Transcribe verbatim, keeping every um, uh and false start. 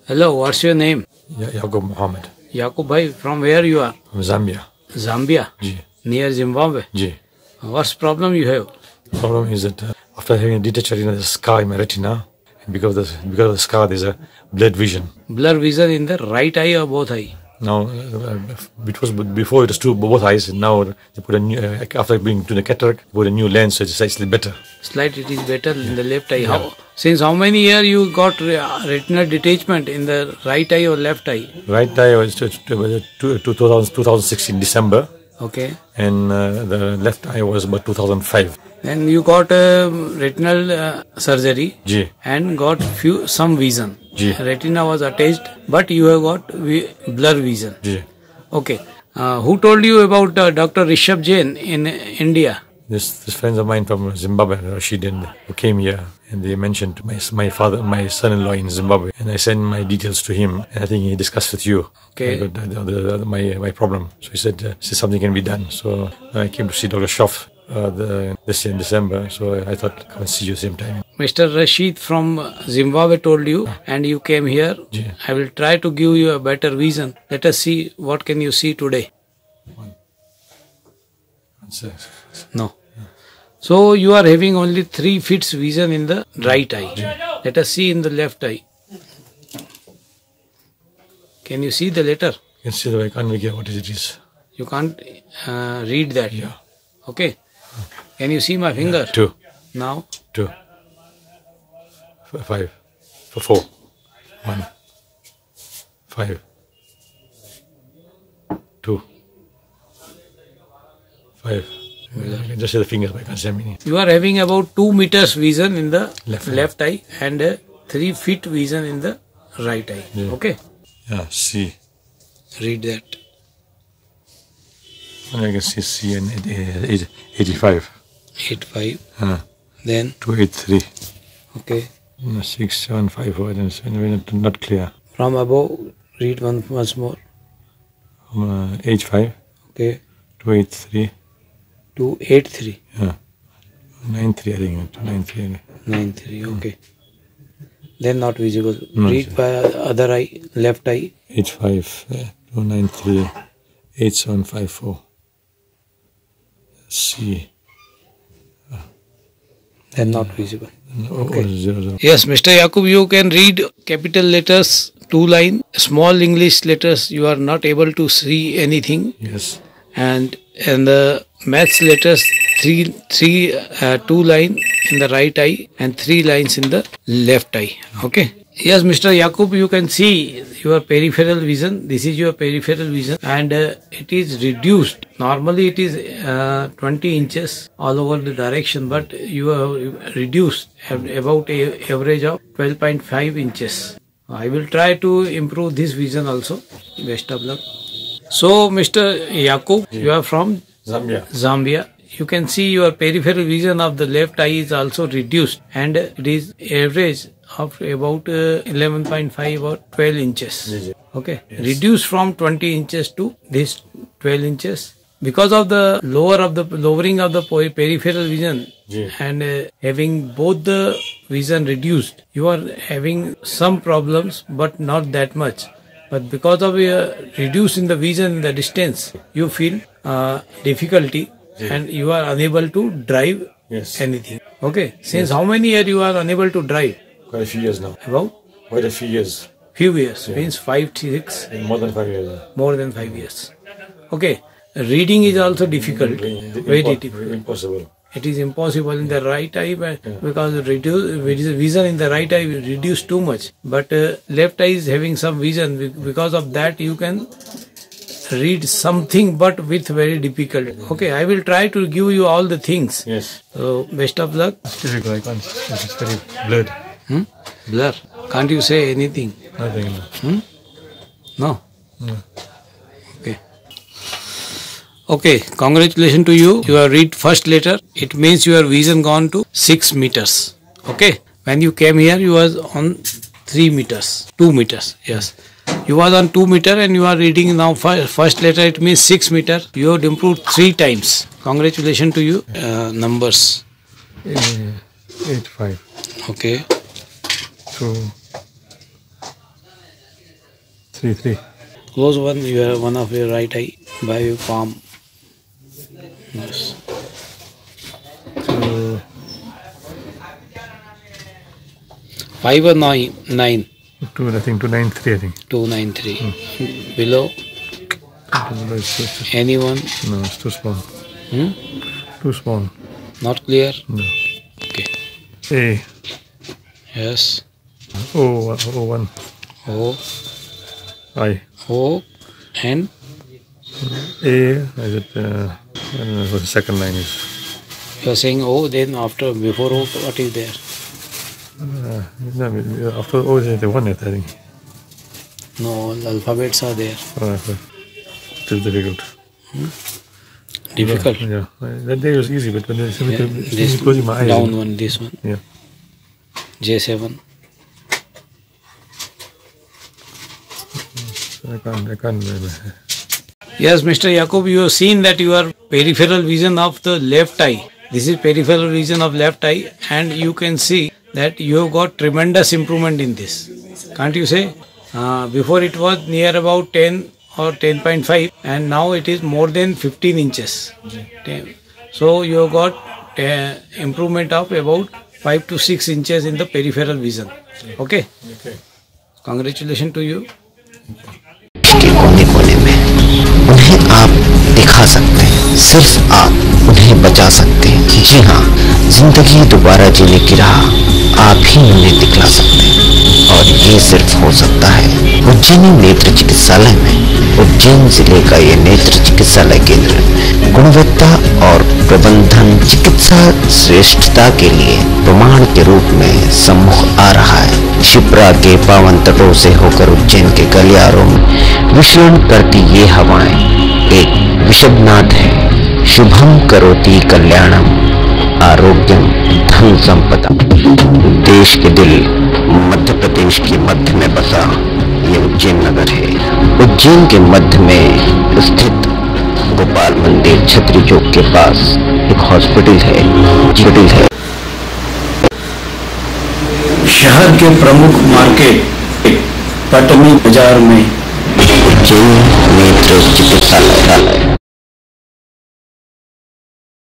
Hello, what's your name? Ya- Yaqub Muhammad. Yaqub bhai, from where you are? From Zambia. Zambia? Ji. Near Zimbabwe? Ji. What's problem you have? The problem is that uh, after having a detached retina, there's a scar in my retina. And because of, the, because of the scar, there's a blurred vision. Blur vision in the right eye or both eye? Now, uh, it was before it was two both eyes, and now they put a new, uh, after being to the cataract, they put a new lens, so it's slightly better. Slight it is better in the left eye. How? Since how many years you got re- retinal detachment in the right eye or left eye? Right eye was to, to, to, to two thousand sixteen December, Okay. and uh, the left eye was about two thousand five. Then you got uh, retinal uh, surgery Ji. and got few some vision. Ji. Retina was attached, but you have got vi- blur vision. Ji. Okay. Uh, who told you about uh, Doctor Rishabh Jain in uh, India? This, this friends of mine from Zimbabwe, Rashid, and who came here, and they mentioned my my father, my son-in-law in Zimbabwe, and I sent my details to him, and I think he discussed with you. Okay. About the, the, the, my my problem. So he said, uh, said something can be done. So I came to see Doctor Shroff uh, the, this year in December. So I thought come and see you same time. Mister Rashid from Zimbabwe told you, and you came here. Yeah. I will try to give you a better vision. Let us see what can you see today. One. One sec. No. So you are having only three feet vision in the right eye. Yeah. Let us see in the left eye. Can you see the letter? You can see that I can't make out what it is. You can't uh, read that. Yeah. Okay. Can you see my finger? Two. Now. Two. F- five. F- Four. One. Five. Two. Five. I can just see the fingers, but I can't see how many. You are having about two meters vision in the Left left, eye. eye and uh, three feet vision in the right eye. Yeah. Okay. Yeah, C. Read that. And I can see C and eight- eight- eighty-five. eight five. Uh, Then. two eighty-three. Okay. Uh, six seven five four. And it's not, not clear. From above, read one once more. Um, uh, eight five. Okay. two eighty-three. two eight three. Yeah. nine three, I think. two nine three. nine three. Okay. Then not visible. No, read by other eye, left eye. eight five. Uh, two nine three. eight seven five four. C. Then not visible. Okay. Zero, zero. Yes, Mister Yaqub, you can read capital letters, two line, small English letters, you are not able to see anything. Yes. And and the maths letters, three, three, uh, two line in the right eye and three lines in the left eye. Okay. Yes, Mister Yaqub, you can see your peripheral vision. This is your peripheral vision, and uh, it is reduced. Normally, it is uh, twenty inches all over the direction, but you have reduced at about a average of twelve point five inches. I will try to improve this vision also. Best of luck. So, Mister Yaqub, you are from Zambia. Zambia. You can see your peripheral vision of the left eye is also reduced, and it is average of about uh, eleven point five or twelve inches. Okay. Yes. Reduced from twenty inches to this twelve inches. Because of the lower of the lowering of the peri- peripheral vision Yeah. and uh, having both the vision reduced, you are having some problems, but not that much. But because of uh, reducing the vision in the distance, you feel uh, difficulty Yeah. and you are unable to drive Yes. anything. Okay. Since how many years you are unable to drive? Quite a few years now. About Quite a few years. few years. Yeah. Means five, six, More than five years. more than five years. Okay. Reading is also difficult. Very Impo- difficult. Impossible. It is impossible in the right eye but because reduce vision in the right eye will reduce too much. But uh, left eye is having some vision. Be- Because of that, you can read something, but with very difficult. Okay, I will try to give you all the things. Yes. So best of luck. It's difficult. I can't. It's very blurred. Hmm? Blur. Can't you say anything? Nothing. Hmm? No. No. Okay. Okay, congratulations to you. You have read first letter. It means your vision gone to six meters. Okay. When you came here, you was on three meters, two meters. Yes. You was on two meter and you are reading now fir- first letter. It means six meter. You have improved three times. Congratulations to you. Uh, numbers. Eight five. Okay. Two. Three, three. Close one, you have one of your right eye by your palm. Yes. Two, Five or nine? Nine. two, I think two nine three. I think. Two nine three. Below No, it's too- anyone? no, it's too small. Hmm? Too small. Not clear. No. Okay. A. Yes. O. O one. O I. O and A. Is it? Uh, I don't know what the second line is. you are saying O. Then after before O, what is there? Uh, no, after O is the one, I think. No, the alphabets are there. Oh, still difficult. Difficult. Yeah, that day was easy, but when I Yeah, this closing my eyes. down one, this one. Yeah. J seven. I can't. I can't. remember. Yes, Mister Yaqub, you have seen that your peripheral vision of the left eye. This is peripheral vision of left eye, and you can see that you have got tremendous improvement in this. Can't you say? Uh, before it was near about ten or ten point five, and now it is more than fifteen inches. Ten. So you have got uh, improvement of about five to six inches in the peripheral vision. Okay. Okay. Congratulations to you. के कोने कोने में उन्हें आप दिखा सकते हैं, सिर्फ आप उन्हें बचा सकते हैं। जी हाँ, जिंदगी दोबारा जीने की राह आप ही उन्हें दिखला सकते हैं, और ये सिर्फ हो सकता है उज्जैनी नेत्र चिकित्सालय में। उज्जैन जिले का ये नेत्र चिकित्सालय केंद्र गुणवत्ता और प्रबंधन चिकित्सा श्रेष्ठता के लिए प्रमाण के रूप में सम्मुख आ रहा है। शिप्रा के पावन तटों से होकर उज्जैन के गलियारों में विचरण करती ये हवाएं एक विषदनाद है। शुभम करोति कल्याणम, आरोग्यम धन संपदा। देश के दिल मध्य प्रदेश के मध्य में बसा ये उज्जैन नगर है। उज्जैन के मध्य में स्थित गोपाल मंदिर छत्री चौक के पास एक हॉस्पिटल है हॉस्पिटल है शहर के प्रमुख मार्केट पटनी बाजार में उज्जैन नेत्र चिकित्सालय।